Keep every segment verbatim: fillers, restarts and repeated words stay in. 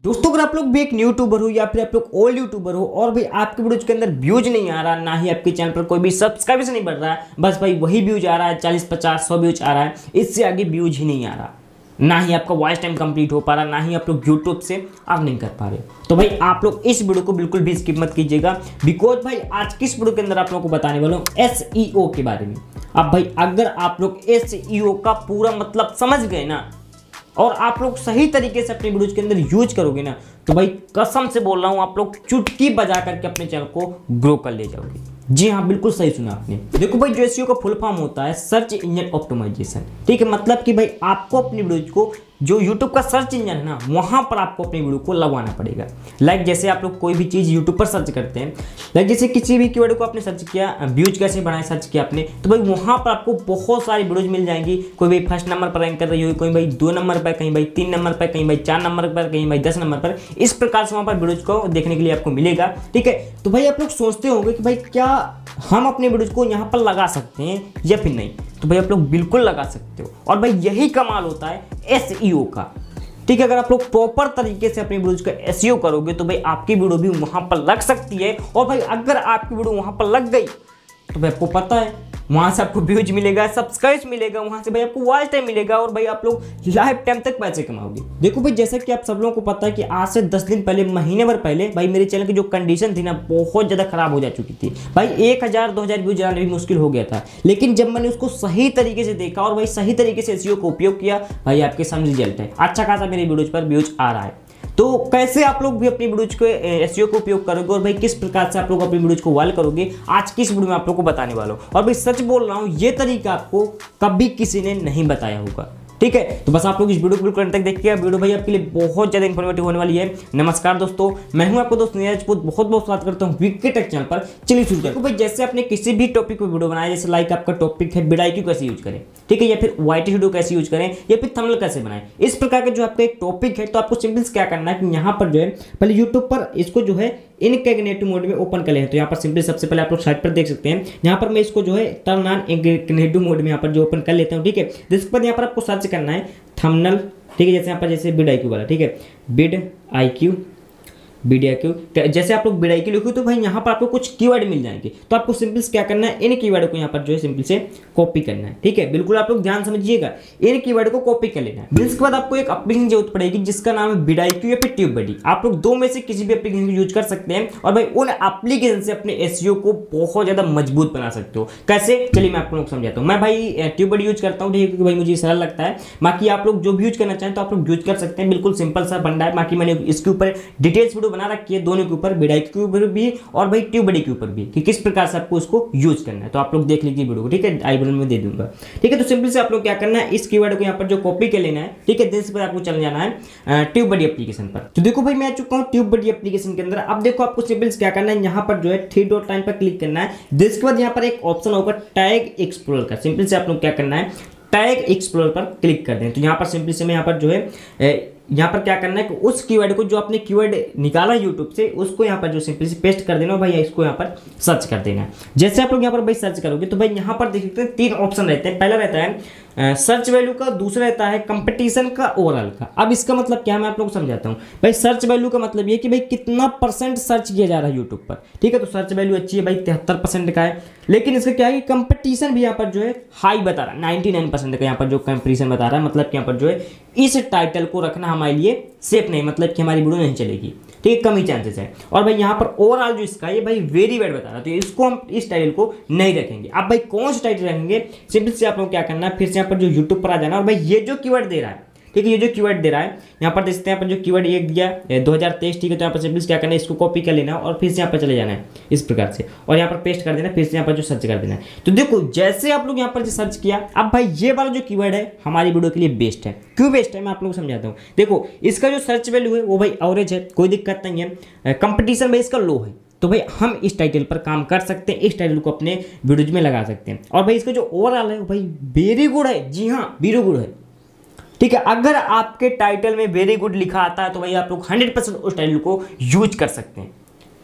दोस्तों अगर आप लोग भी एक न्यू यूट्यूबर हो या फिर आप लोग ओल्ड यूट्यूबर हो और भाई आपके वीडियोज के अंदर व्यूज नहीं आ रहा, ना ही आपके चैनल पर कोई भी सब्सक्राइबर्स नहीं बढ़ रहा है, बस भाई वही व्यूज आ रहा है, चालीस पचास सौ व्यूज आ रहा है, इससे आगे व्यूज ही नहीं आ रहा, ना ही आपका वॉइस टाइम कंप्लीट हो पा रहा, ना ही आप लोग यूट्यूब से अर्निंग कर पा रहे, तो भाई आप लोग इस वीडियो को बिल्कुल भी स्किप मत कीजिएगा। बिकॉज भाई आज की इस वीडियो के अंदर आप लोगों को बताने वाला हूँ एस ई ओ के बारे में। अब भाई अगर आप लोग एस ई ओ का पूरा मतलब समझ गए ना और आप लोग सही तरीके से अपने वीडियोज के अंदर यूज करोगे ना, तो भाई कसम से बोल रहा हूं आप लोग चुटकी बजा करके अपने चैनल को ग्रो कर ले जाओगे। जी हाँ, बिल्कुल सही सुना आपने। देखो भाई जो एसईओ का फुल फॉर्म होता है सर्च इंजन ऑप्टिमाइजेशन। ठीक है, मतलब कि भाई आपको अपनी वीडियोज को जो यूट्यूब का सर्च इंजन है ना, वहां पर आपको अपनी वीडियो को लगवाना पड़ेगा। लाइक जैसे आप लोग कोई भी चीज यूट्यूब पर सर्च करते हैं, लाइक जैसे किसी भी कीवर्ड को आपने सर्च किया, व्यूज कैसे बढ़ाए सर्च किया आपने, तो भाई वहां पर आपको बहुत सारी वीडियोज मिल जाएंगी। कोई भाई फर्स्ट नंबर पर रैंक कर रही होगी, कोई भाई दो नंबर पर, कहीं भाई तीन नंबर पर, कहीं भाई चार नंबर पर, कहीं भाई दस नंबर पर। इस प्रकार से वहां पर वीडियोज को देखने के लिए आपको मिलेगा। ठीक है, तो भाई आप लोग सोचते होंगे कि भाई क्या हम अपने वीडियोज को यहाँ पर लगा सकते हैं या फिर नहीं, तो भाई आप लोग बिल्कुल लगा सकते हो। और भाई यही कमाल होता है एस ई ओ का। ठीक है, अगर आप लोग प्रॉपर तरीके से अपनी वीडियोज का एसईओ करोगे तो भाई आपकी वीडियो भी वहां पर लग सकती है। और भाई अगर आपकी वीडियो वहां पर लग गई तो भाई आपको पता है वहां से आपको व्यूज मिलेगा, सब्सक्राइब मिलेगा, वहां से भाई आपको वॉच टाइम मिलेगा और भाई आप लोग लाइफ टाइम तक पैसे कमाओगे। देखो भाई जैसा कि आप सब लोगों को पता है कि आज से दस दिन पहले, महीने भर पहले भाई मेरे चैनल की जो कंडीशन थी ना बहुत ज्यादा खराब हो जा चुकी थी। भाई एक हजार दो हजार व्यूज आना भी मुश्किल हो गया था, लेकिन जब मैंने उसको सही तरीके से देखा और भाई सही तरीके से एसईओ का उपयोग किया, भाई आपके सामने रिजल्ट है। अच्छा खासा मेरे वीडियोज पर व्यूज आ रहा है। तो कैसे आप लोग भी अपनी वीडियोज को एसईओ का उपयोग करोगे और भाई किस प्रकार से आप लोग अपनी वीडियोज को वायरल करोगे, आज की इस वीडियो में आप लोग को बताने वाला हूं। और भाई सच बोल रहा हूं, ये तरीका आपको कभी किसी ने नहीं बताया होगा। ठीक है, तो बस आप लोग इस वीडियो को बिल्कुल अंत तक देखिएगा। वीडियो भाई आपके लिए बहुत ज्यादा इन्फॉर्मेटिव होने वाली है। नमस्कार दोस्तों, मैं हूं आपको दोस्त नीरज राजपूत, बहुत बहुत स्वागत करता हूं वीके टेक चैनल पर। चलिए शुरू करते हैं। भाई जैसे आपने किसी भी टॉपिक पर वीडियो बनाया, जैसे लाइक आपका टॉपिक है विडाईक्यू कैसे यूज करें, ठीक है, या फिर वाईटी वीडियो कैसे यूज करें, या फिर थंबनेल कैसे बनाएं, इस प्रकार का जो आपका एक टॉपिक है, तो आपको सिंपल क्या करना है कि यहाँ पर जो है पहले यूट्यूब पर इसको जो है इनकॉग्निटिव मोड में ओपन कर लें। तो यहाँ पर सिंपली सबसे पहले आप लोग साइट पर देख सकते हैं, यहाँ पर मैं इसको जो है टर्न ऑन इनकॉग्निटिव मोड में यहाँ पर जो ओपन कर लेता हूँ। ठीक है, जिसके बाद यहाँ पर आपको सर्च करना है थंबनेल। ठीक है, जैसे यहाँ पर जैसे विडाईक्यू वाला, ठीक है, विडाईक्यू विडाईक्यू, जैसे आप लोग विडाईक्यू लिखो तो भाई यहाँ पर आपको कुछ कीवर्ड मिल जाएंगे। तो आपको सिंपल क्या करना है, इन कीवर्ड को यहाँ पर जो है सिंपल से कॉपी करना है। ठीक है, बिल्कुल आप लोग ध्यान समझिएगा, इन कीवर्ड को कॉपी कर लेना है। इसके बाद आपको एक एप्लीकेशन जरूरत पड़ेगी जिसका नाम है विडाईक्यू या फिर ट्यूबबडी। आप लोग दो में से किसी भी एप्लीकेशन को यूज कर सकते हैं और भाई उन एप्लीकेशन से अपने एसईओ को बहुत ज्यादा मजबूत बना सकते हो। कैसे, चलिए मैं आपको समझाता हूँ। मैं भाई ट्यूबबडी यूज करता हूँ, ठीक है, क्योंकि भाई मुझे सरल लगता है। बाकी आप लोग जो भी यूज करना चाहें तो आप लोग यूज कर सकते हैं, बिल्कुल सिंपल सा बंदा है। बाकी मैंने इसके ऊपर डिटेल्स वीडियो बना रखी है, दोनों ऊपर विडाईक्यू के ऊपर भी और भाई ट्यूबबडी के ऊपर भी, कि किस प्रकार से आपको उसको यूज करना है। तो आप लोग देख लीजिए वीडियो को, ठीक है, आई बटन में दे दूंगा। ठीक है, तो सिंपल से आप लोग क्या करना है, इस कीवर्ड को यहाँ पर जो कॉपी कर लेना है। ठीक है, जिस पर आपको चल जाना है ट्यूबबडी एप्लीकेशन पर। तो देखो भाई मैं आ चुका हूँ ट्यूबबडी एप्लीकेशन के अंदर। अब देखो आपको सिंपल क्या करना है, यहाँ पर जो है थ्री डॉट लाइन पर क्लिक करना है। जिसके बाद यहाँ पर एक ऑप्शन होगा टैग एक्सप्लोरर का। सिंपल से आप लोग क्या करना है, टैग एक्सप्लोरर पर क्लिक कर दें। तो यहाँ पर सिंपल से मैं यहाँ पर जो है यहाँ पर क्या करना है कि उस कीवर्ड को जो आपने कीवर्ड निकाला यूट्यूब से, उसको यहाँ पर जो सिंपली से पेस्ट कर देना भाई, इसको यहाँ पर सर्च कर देना है। जैसे आप लोग यहाँ पर भाई सर्च करोगे तो भाई यहाँ पर देख सकते हैं तीन ऑप्शन रहते हैं। पहला रहता है सर्च वैल्यू का, दूसरा रहता है कंपटीशन का, ओवरऑल का। अब इसका मतलब क्या है मैं आप लोग को समझाता हूँ। भाई सर्च वैल्यू का मतलब ये कि भाई कितना परसेंट सर्च किया जा रहा है यूट्यूब पर। ठीक है, तो सर्च वैल्यू अच्छी है भाई, तिहत्तर परसेंट का है। लेकिन इसका क्या है कि कंपटीशन भी यहाँ पर जो है हाई बता रहा है, नाइन्टी नाइन परसेंट का यहाँ पर जो कंपटीशन बता रहा है। मतलब कि यहाँ पर जो है इस टाइटल को रखना हमारे लिए सेफ नहीं, मतलब कि हमारी वीडियो नहीं चलेगी। ठीक है, कम ही चांसेस है। और भाई यहाँ पर ओवरऑल जो इसका ये भाई वेरी बैड बता रहा है, तो इसको हम इस टाइटल को नहीं रखेंगे। अब भाई कौन सा टाइटल रखेंगे, सिंपल से आप लोग क्या करना है, फिर से यहाँ पर जो यूट्यूब पर आ जाना और भाई ये जो कीवर्ड दे रहा है, ठीक है, ये जो कीवर्ड दे रहा है यहाँ पर देखते हैं, यहाँ पर जो कीवर्ड एक दिया दो हज़ार तेईस, ठीक है, तो यहाँ पर सिंपल क्या करना है, इसको कॉपी कर लेना और फिर से यहाँ पर चले जाना है इस प्रकार से और यहाँ पर पेस्ट कर देना, फिर से यहाँ पर जो सर्च कर देना है। तो देखो जैसे आप लोग यहाँ पर सर्च किया, अब भाई ये वाला जो कीवर्ड है हमारी वीडियो के लिए बेस्ट है। क्यों बेस्ट है मैं आप लोगों को समझाता हूँ। देखो इसका जो सर्च वैल्यू है वो भाई एवरेज है, कोई दिक्कत नहीं है। कंपटीशन भाई इसका लो है, तो भाई हम इस टाइटल पर काम कर सकते हैं, इस टाइटल को अपने वीडियोज में लगा सकते हैं। और भाई इसका जो ओवरऑल है वो भाई वेरी गुड है। जी हाँ, वेरी गुड है। ठीक है, अगर आपके टाइटल में वेरी गुड लिखा आता है तो भाई आप लोग हंड्रेड परसेंट उस टाइटल को यूज कर सकते हैं।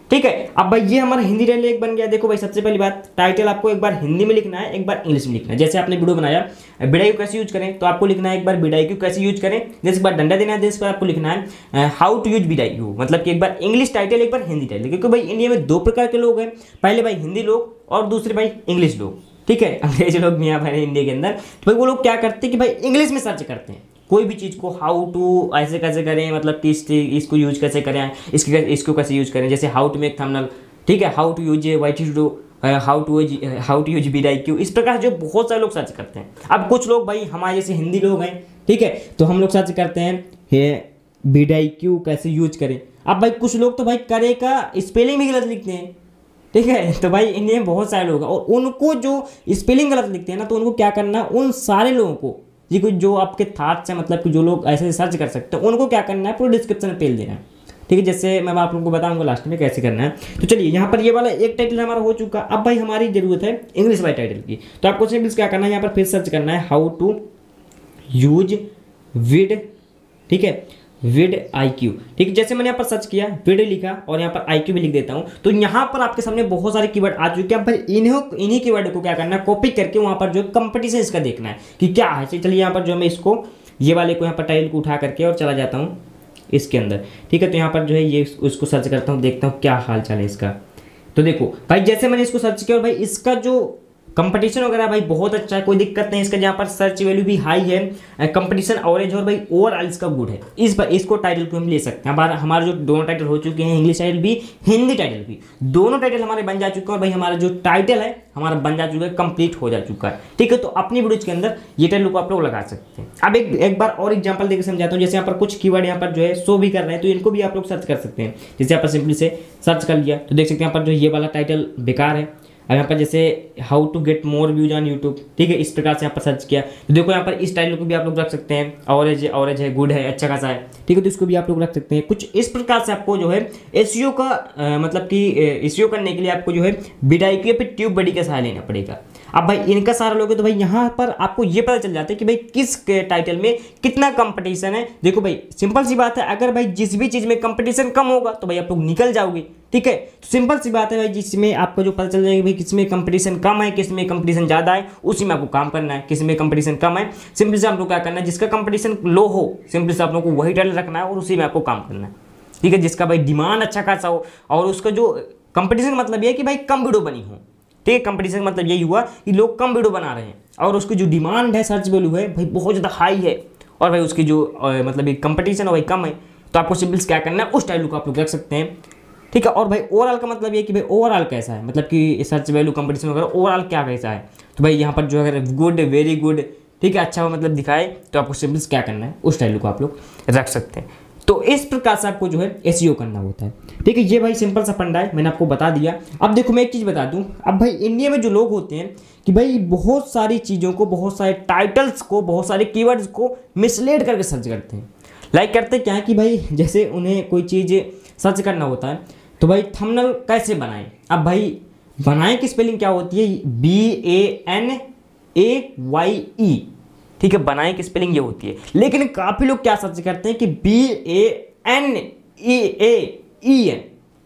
ठीक है। अब भाई ये हमारा हिंदी टाइटल एक बन गया। देखो भाई सबसे पहली बात, टाइटल आपको एक बार हिंदी में लिखना है, एक बार इंग्लिश में लिखना है। जैसे आपने वीडियो बनाया बिडाई को कैसे यूज करें, तो आपको लिखना है एक बार बिडाई को कैसे यूज करें, जैसे एक बार डंडा देना है, जिस पर आपको लिखना है हाउ टू यूज बिडाई को, मतलब कि एक बार इंग्लिश टाइटल एक बार हिंदी टाइटल। क्योंकि भाई इंडिया में दो प्रकार के लोग हैं, पहले भाई हिंदी लोग और दूसरे भाई इंग्लिश लोग, ठीक है। अंग्रेज लोग भी यहाँ पर इंडिया के अंदर, तो भाई वो लोग क्या करते हैं कि भाई इंग्लिश में सर्च करते हैं कोई भी चीज़ को, हाउ टू ऐसे कैसे करें, मतलब कि इसको यूज कैसे करें, इसके इसको कैसे यूज करें, जैसे हाउ टू मेक थंबनेल, ठीक है, how to use why to do, how to use how to use बिडाईक्यू, इस प्रकार जो बहुत सारे लोग सर्च करते हैं। अब कुछ लोग भाई हमारे जैसे हिंदी लोग हैं, ठीक है, तो हम लोग सर्च करते हैं बिडाईक्यू कैसे यूज करें। अब भाई कुछ लोग तो भाई करे का स्पेलिंग भी गलत लिखते हैं, ठीक है। तो भाई इंडिया में बहुत सारे लोग हैं और उनको जो स्पेलिंग गलत लिखते हैं ना, तो उनको क्या करना है, उन सारे लोगों को जी कुछ जो आपके थॉट्स हैं, मतलब कि जो लोग ऐसे सर्च कर सकते हैं, उनको क्या करना है, पूरे डिस्क्रिप्शन में पेल देना है, ठीक है। जैसे मैं आप लोगों को बताऊंगा लास्ट में कैसे करना है। तो चलिए यहाँ पर ये वाला एक टाइटल हमारा हो चुका। अब भाई हमारी जरूरत है इंग्लिश वाले टाइटल की, तो आपको सिंपल क्या करना है, यहाँ पर फिर सर्च करना है हाउ टू यूज विड, ठीक है, विड आई क्यू, ठीक है। जैसे मैंने यहाँ पर सर्च किया, विड लिखा और यहाँ पर आई क्यू भी लिख देता हूँ, तो यहाँ पर आपके सामने बहुत सारे कीवर्ड आ चुके हैं। पर इन्हीं इन्हीं कीवर्ड को क्या करना है, कॉपी करके वहाँ पर जो कंपटीशन इसका देखना है कि क्या है। चलिए यहाँ पर जो मैं इसको ये वाले को यहाँ पर टाइटल को उठा करके और चला जाता हूँ इसके अंदर, ठीक है। तो यहाँ पर जो है ये उसको सर्च करता हूँ, देखता हूँ क्या हाल चाल है इसका। तो देखो भाई जैसे मैंने इसको सर्च किया और भाई इसका जो कंपटीशन वगैरह भाई बहुत अच्छा है, कोई दिक्कत नहीं इसका। जहाँ पर सर्च वैल्यू भी हाई है, कंपटीशन ऑरेंज और भाई ओवरऑल इसका गुड है। इस पर इसको टाइटल को हम ले सकते हैं। हमारा हमारे जो दोनों टाइटल हो चुके हैं, इंग्लिश टाइटल भी हिंदी टाइटल भी, दोनों टाइटल हमारे बन जा चुके हैं और भाई हमारा जो टाइटल है हमारा बन जा चुका है, कंप्लीट हो जा चुका है, ठीक है। तो अपनी वीडियो के अंदर ये टाइटल को आप लोग लगा सकते हैं। अब एक एक बार और एग्जांपल देकर समझाता हूँ। जैसे यहाँ पर कुछ कीवर्ड यहाँ पर जो है शो भी कर रहे हैं, तो इनको भी आप लोग सर्च कर सकते हैं। जैसे यहाँ पर सिंपली से सर्च कर लिया तो देख सकते हैं यहाँ पर जो ये वाला टाइटल बेकार है। अब यहाँ पर जैसे how to get more views on YouTube, ठीक है, इस प्रकार से यहाँ पर सर्च किया तो देखो यहाँ पर इस टाइटल को भी आप लोग रख सकते हैं, ऑरेंज ऑरेंज है, गुड है, अच्छा खासा है, ठीक है। तो इसको भी आप लोग रख सकते हैं। कुछ इस प्रकार से आपको जो है एसईओ का आ, मतलब कि एसईओ करने के लिए आपको जो है बिडाईक्यू या फिर ट्यूब बडी का सहारा लेना पड़ेगा। अब भाई इनका सहारा लोगे तो भाई यहाँ पर आपको ये पता चल जाता है कि भाई किस टाइटल में कितना कंपटीशन है। देखो भाई सिंपल सी बात है, अगर भाई जिस भी चीज़ में कंपटीशन कम होगा तो भाई आप लोग निकल जाओगे, ठीक है। तो सिंपल सी बात है भाई, जिसमें आपको जो पता चल जाएगा भाई किसमें कंपटीशन कम है, किसमें कंपटीशन ज़्यादा है, उसी में आपको काम करना है। किसमें कंपटीशन कम है, सिंपल से आप लोग क्या करना है, जिसका कंपटीशन लो हो सिंपल से आप लोग को वही टाइटल रखना है और उसी में आपको काम करना है, ठीक है। जिसका भाई डिमांड अच्छा खासा हो और उसका जो कंपटीशन मतलब ये है कि भाई कम वीडियो बनी हो, ठीक है। कंपटीशन मतलब यही हुआ कि लोग कम वीडियो बना रहे हैं और उसकी जो डिमांड है, सर्च वैल्यू है भाई बहुत ज़्यादा हाई है और भाई उसकी जो आ, मतलब ये कंपटीशन है भाई कम है, तो आपको सिंपल्स क्या करना है, उस टाइटल को आप लोग रख सकते हैं, ठीक है। और भाई ओवरऑल का मतलब ये कि भाई ओवरऑल कैसा है, मतलब कि सर्च वैल्यू कंपटीशन वगैरह ओवरऑल क्या कैसा है। तो भाई यहाँ पर जो अगर गुड, वेरी गुड, ठीक है, अच्छा मतलब दिखाए तो आपको सिंपल्स क्या करना है, उस टाइटल को आप लोग रख सकते हैं। तो इस प्रकार से आपको जो है एसईओ करना होता है, ठीक है। ये भाई सिंपल सा फंडा है, मैंने आपको बता दिया। अब देखो मैं एक चीज़ बता दूं, अब भाई इंडिया में जो लोग होते हैं कि भाई बहुत सारी चीज़ों को, बहुत सारे टाइटल्स को, बहुत सारे कीवर्ड्स को मिसलीड करके सर्च करते हैं। लाइक करते क्या है कि भाई जैसे उन्हें कोई चीज़ सर्च करना होता है तो भाई थंबनेल कैसे बनाएं। अब भाई बनाएं की स्पेलिंग क्या होती है, B A N A Y E, ठीक है, बनाएं की स्पेलिंग ये होती है। लेकिन काफ़ी लोग क्या सर्च करते हैं कि B A N E A E N,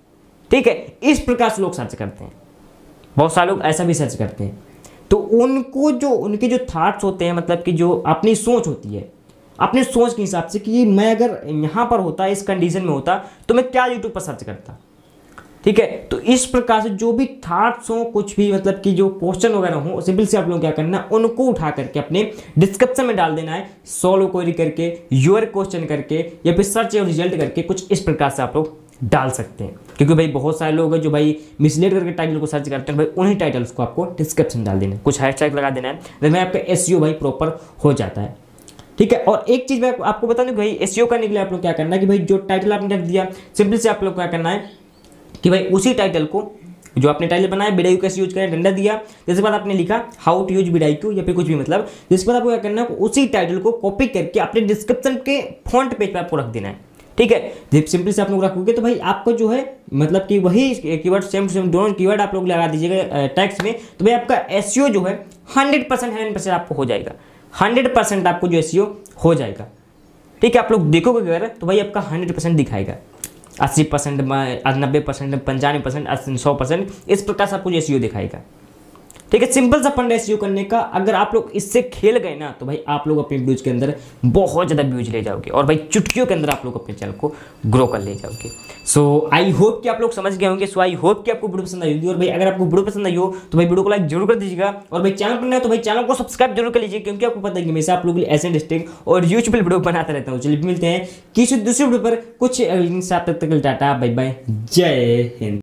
ठीक है, इस प्रकार से लोग सर्च करते हैं। बहुत सारे लोग ऐसा भी सर्च करते हैं। तो उनको जो उनके जो थॉट्स होते हैं, मतलब कि जो अपनी सोच होती है, अपने सोच के हिसाब से कि मैं अगर यहाँ पर होता, इस कंडीशन में होता तो मैं क्या यूट्यूब पर सर्च करता, ठीक है। तो इस प्रकार से जो भी थॉट्स हो, कुछ भी मतलब कि जो क्वेश्चन वगैरह हो, सिंपल से आप लोग क्या करना है, उनको उठा करके अपने डिस्क्रिप्शन में डाल देना है, सॉल्व क्वेरी करके, योर क्वेश्चन करके या फिर सर्च और रिजल्ट करके, कुछ इस प्रकार से आप लोग डाल सकते हैं। क्योंकि भाई बहुत सारे लोग हैं जो भाई मिसलीड करके टाइटल को सर्च करते हैं, भाई उन्हीं टाइटल्स को आपको डिस्क्रिप्शन डाल देना है, कुछ हैशटैग लगा देना है, जिसमें आपका एसईओ भाई प्रॉपर हो जाता है, ठीक है। और एक चीज़ मैं आपको बता दूं, भाई एसईओ करने के लिए आप लोग क्या करना है कि भाई जो टाइटल आपने रख दिया, सिंपल से आप लोग क्या करना है कि भाई उसी टाइटल को, जो आपने टाइटल बनाया बिडाईक्यू कैसे यूज करें, डंडा दिया, जिसके बाद आपने लिखा हाउ टू यूज बिडाईक्यू या फिर कुछ भी, मतलब जिसके बाद आपको क्या करना है, उसी टाइटल को कॉपी करके अपने डिस्क्रिप्शन के फ्रंट पेज पर आपको रख देना है, ठीक है। जब सिंपल से आप लोग रखोगे तो भाई आपको जो है मतलब कि वही कीवर्ड सेम टू सेम दोनों कीवर्ड आप लोग लगा दीजिएगा टेक्स्ट में, तो भाई आपका एसईओ जो है हंड्रेड परसेंट हंड्रेड परसेंट आपको हो जाएगा, हंड्रेड परसेंट आपको जो एसईओ हो जाएगा, ठीक है। आप लोग देखोगे अगर तो भाई आपका हंड्रेड परसेंट दिखाएगा। अस्सी परसेंट, नब्बे परसेंट, पंचानवे परसेंट, सौ परसेंट, इस प्रकार से आपको एस ई ओ दिखाएगा। ठीक है, सिंपल सा फंड एस ई ओ करने का। अगर आप लोग इससे खेल गए ना तो भाई आप लोग अपने व्यूज के अंदर बहुत ज़्यादा व्यूज ले जाओगे और भाई चुटकियों के अंदर आप लोग अपने चैनल को ग्रो कर ले जाओगे। सो आई होप कि आप लोग समझ गए होंगे। सो आई होप कि आपको वीडियो पसंद आई होगी। और भाई अगर आपको वीडियो पसंद आई हो तो भाई वीडियो को लाइक जरूर कर दीजिएगा। और भाई चैनल पर नया तो भाई चैनल को सब्सक्राइब जरूर कर लीजिए, क्योंकि आपको पता है कि हमेशा आप लोग के लिए ऐसे इंटरेस्टिंग और यूजफुल वीडियो बनाता रहता हूँ। चलिए मिलते हैं किसी दूसरे वीडियो पर कुछ। तब तक टाटा, बाय बाय, जय हिंद।